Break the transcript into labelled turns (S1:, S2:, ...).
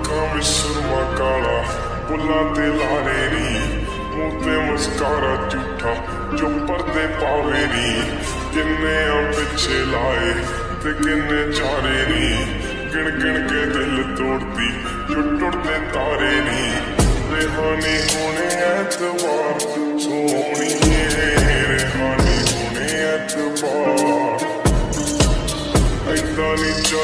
S1: ਅੱਖਾਂ ਵਿੱਚ ਸੁਰਮਾ ਕਾਲਾ, ਬੁੱਲਾਂ ਤੇ ਲਾਰੇ ਨੀ, ਮੂੰਹ ਤੇ ਮਸਕਾਰਾ ਝੂਠਾ ਜੋ ਪਰਦੇ ਪਾਵੇ ਨੀ। ਕਿੰਨੇ ਆ ਪਿੱਛੇ ਲਾਏ ਤੇ ਕਿੰਨੇ ਚਾਰੇ ਨੀ, ਗਿਣ ਗਿਣ ਕੇ ਦਿਲ ਤੋੜਦੀ ਜੋ ਟੁੱਟਦੇ ਤਾਰੇ ਨੀ। ਰਿਹਾ ਨੀ ਹੋਣੇ ਐਤਵਾਰ